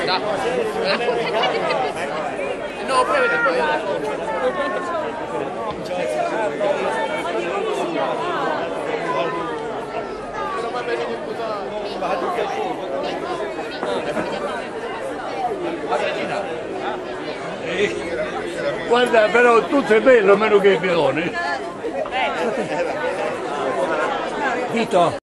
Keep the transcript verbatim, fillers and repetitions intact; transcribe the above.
Da. No, prevede poi. Guarda, però tu sei bello meno che il Piedone. Vito.